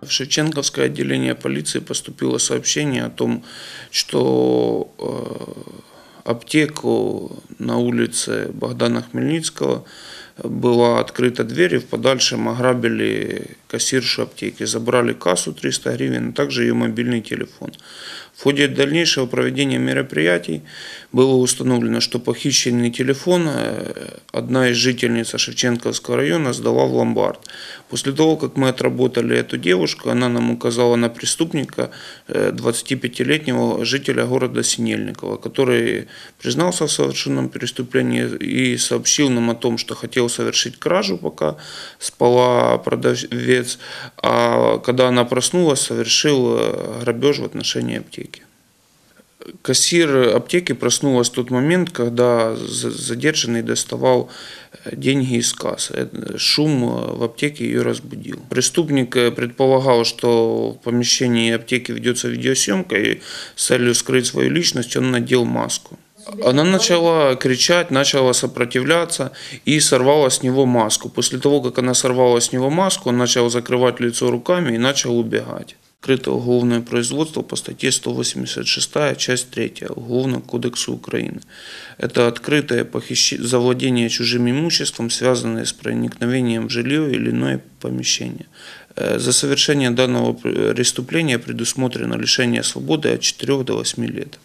В Шевченковское отделение полиции поступило сообщение о том, что аптеку на улице Богдана Хмельницкого была открыта дверь, и в подальшем ограбили кассиршу аптеки, забрали кассу 300 гривен, а также ее мобильный телефон. В ходе дальнейшего проведения мероприятий было установлено, что похищенный телефон одна из жительниц Шевченковского района сдала в ломбард. После того, как мы отработали эту девушку, она нам указала на преступника, 25-летнего жителя города Синельникова, который признался в совершенном преступлении и сообщил нам о том, что хотел совершить кражу, пока спала продавец, а когда она проснулась, совершил грабеж в отношении аптеки. Кассир аптеки проснулась в тот момент, когда задержанный доставал деньги из кассы. Шум в аптеке ее разбудил. Преступник предполагал, что в помещении аптеки ведется видеосъемка, и с целью скрыть свою личность он надел маску. Она начала кричать, начала сопротивляться и сорвала с него маску. После того, как она сорвала с него маску, он начал закрывать лицо руками и начал убегать. Открыто уголовное производство по статье 186, часть 3 Уголовного кодекса Украины. Это открытое завладение чужим имуществом, связанное с проникновением в жилье или иное помещение. За совершение данного преступления предусмотрено лишение свободы от 4 до 8 лет.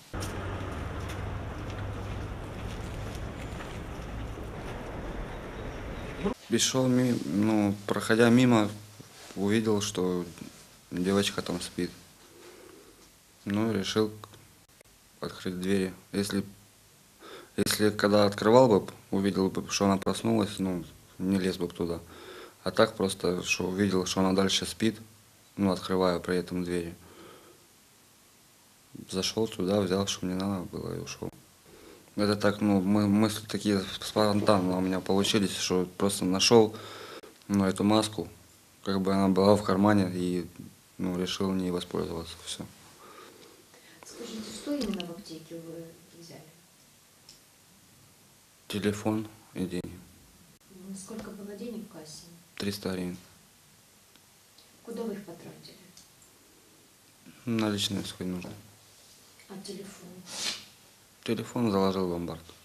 Шел, проходя мимо, увидел, что девочка там спит. Решил открыть двери. Если когда открывал бы, увидел бы, что она проснулась, не лез бы туда. А так просто, что увидел, что она дальше спит, открывая при этом двери. Зашел туда, взял, что мне надо было, и ушел. Это так, мысли такие спонтанно у меня получились, что просто нашел эту маску, как бы она была в кармане, и решил не воспользоваться. Все. Скажите, что именно в аптеке вы взяли? Телефон и деньги. Сколько было денег в кассе? 300 гривен. Куда вы их потратили? Наличные свой нужны. А телефон? Телефон заложил в ломбард.